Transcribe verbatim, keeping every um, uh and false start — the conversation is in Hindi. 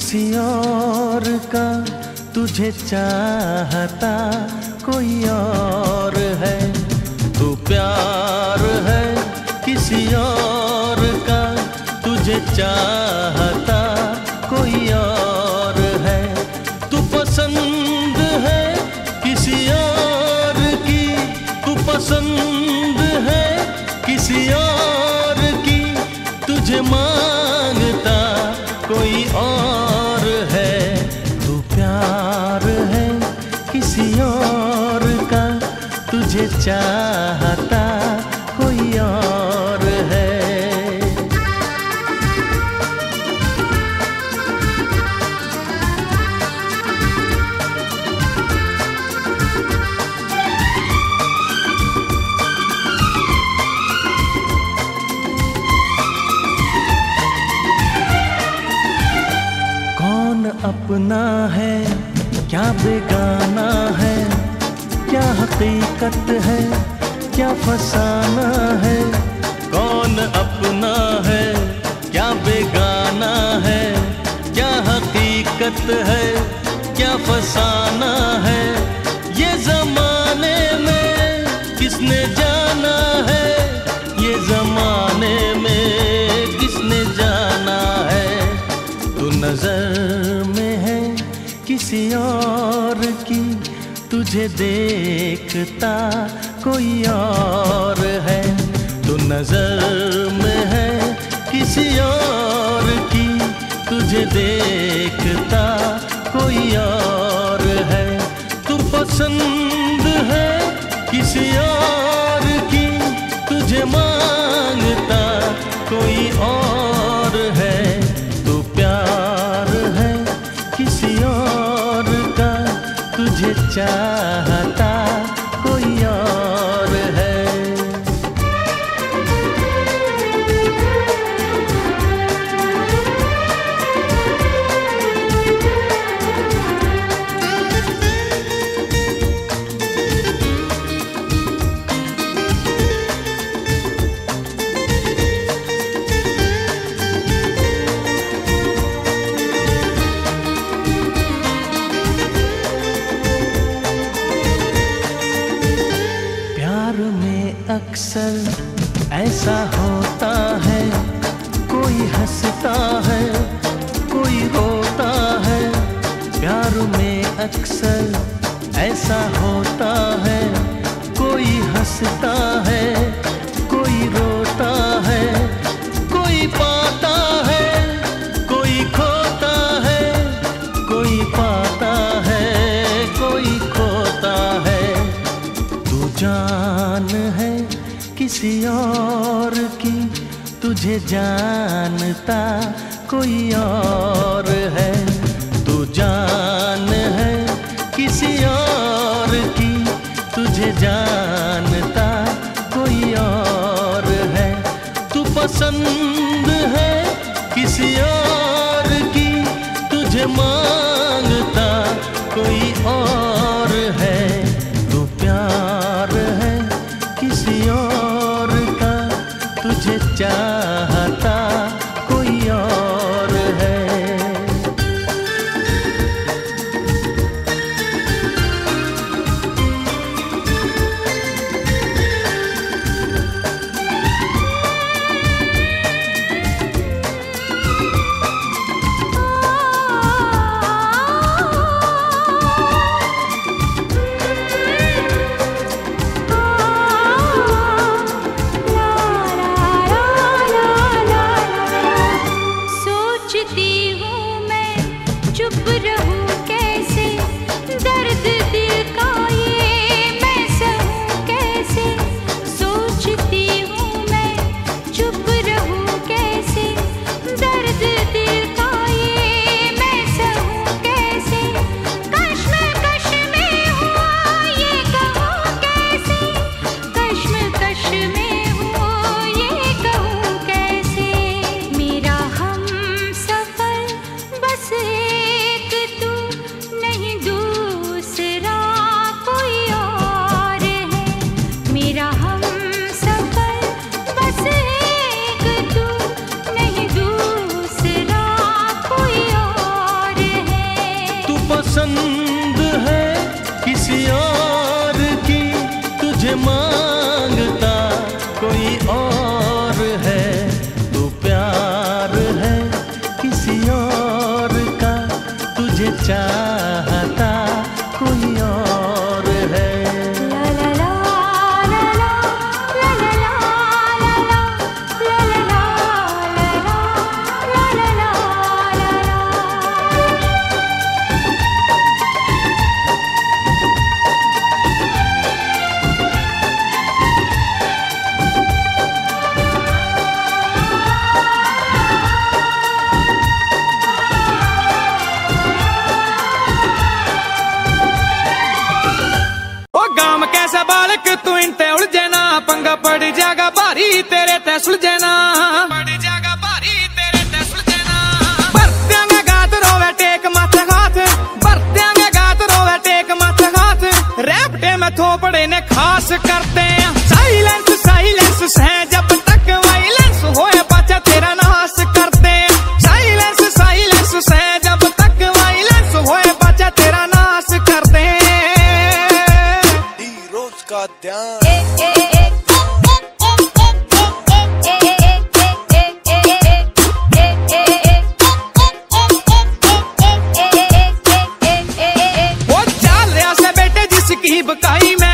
किसी और का तुझे चाहता कोई और है। तू प्यार है किसी और का तुझे चाहता कोई और है। तू पसंद है किसी और की, तू पसंद है किसी और की, तुझे मांगता कोई और है। तू प्यार है किसी और का तुझे चाहता कोई और है। कौन अपना है क्या बेगाना है, क्या हकीकत है क्या फसाना है। कौन अपना है क्या बेगाना है, क्या हकीकत है क्या फसाना है। ये जमाने में किसने जाना है, ये जमाने में किसने जाना है। तू नजर में है किसी और की, तुझे देखता कोई और है। तू नजर में है किसी और की, तुझे देखता कोई और है। तू पसंद है किसी और की, तुझे मांगता कोई और है। तू प्यार है किसी और का तुझे चाहता कोई और है। अक्सर ऐसा होता है, कोई हंसता है कोई रोता है। प्यार में अक्सर ऐसा होता है, कोई हंसता है कोई रोता है। कोई पाता है कोई खोता है, कोई पाता है कोई खोता है। तू जान है किसी और की, तुझे जानता कोई और है। तू जान है किसी और की, तुझे जानता कोई और है। तू पसंद है किसी और की, तुझे मांगता कोई और है। तू प्यार है किसी और का तुझे चाहता कोई और है। ओ गाम कैसा बालक तू इनते उलझे ना, पंगा पड़ जाएगा भारी तेरे ते सुलझे ना, पड़ जाएगा भारी तेरे ते सुलझे ना। भर देंगे गात रोवे टेक माथे हाथ, भर देंगे गात रोवे टेक माथे हाथ, रैपटे में थोपड़े ने खास करते हैं। साइलेंस साइलेंस है जब तक वायलेंस होए पाचा तेरा नाश करते हैं। साइलेंस साइलेंस है जब तक वायलेंस होए पाचा तेरा नाश करते हैं। रोज का ध्यान वो चाल रहा से बेटे जिसकी बकाई में